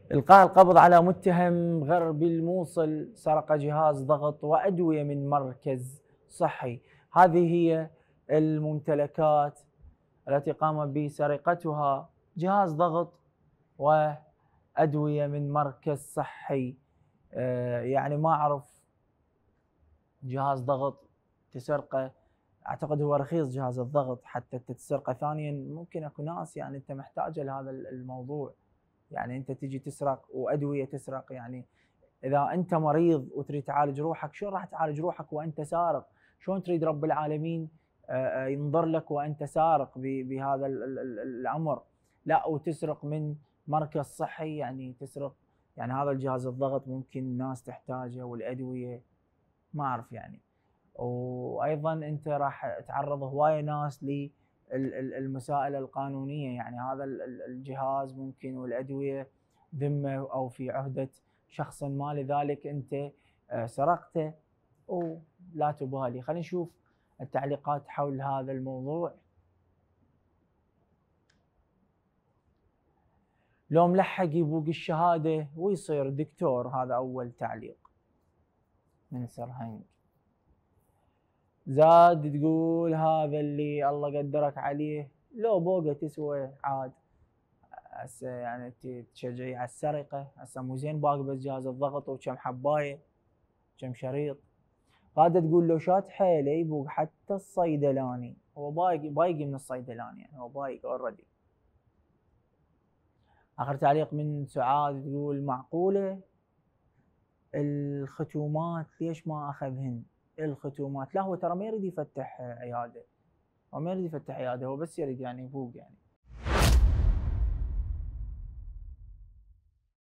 إلقاء القبض على متهم غربي الموصل سرق جهاز ضغط وأدوية من مركز صحي. هذه هي الممتلكات التي قام بسرقتها: جهاز ضغط وأدوية من مركز صحي. يعني ما أعرف جهاز ضغط تسرقه، أعتقد هو رخيص جهاز الضغط حتى تسرقه. ثانيا ممكن أكو ناس يعني أنت محتاجة لهذا الموضوع، يعني انت تجي تسرق وادويه تسرق. يعني اذا انت مريض وتريد تعالج روحك، شلون راح تعالج روحك وانت سارق؟ شلون تريد رب العالمين ينظر لك وانت سارق بهذا الامر؟ لا، وتسرق من مركز صحي، يعني تسرق. يعني هذا الجهاز الضغط ممكن الناس تحتاجه والادويه، ما اعرف يعني. وايضا انت راح تعرض هوايه ناس للمسائل القانونيه. يعني هذا الجهاز ممكن والادويه ذمه او في عهده شخص ما، لذلك انت سرقته ولا تبالي. خلينا نشوف التعليقات حول هذا الموضوع. لو ملحق يبوق الشهاده ويصير دكتور، هذا اول تعليق من سرهنج. زاد تقول هذا اللي الله قدرك عليه لو بوقه تسوى عاد. هسه يعني تشجعي على السرقه؟ هسه مو زين باقي بس جهاز الضغط وكم حبايه كم شريط. غاده تقول لو شات حيله يبوق حتى الصيدلاني. هو بايق من الصيدلاني، يعني هو بايق اوريدي. اخر تعليق من سعاد تقول معقوله الختومات ليش ما اخذهن؟ الختومات لا، هو ترى ما يريد يفتح عياده، هو ما يريد يفتح عياده، هو بس يريد يعني يفوق يعني.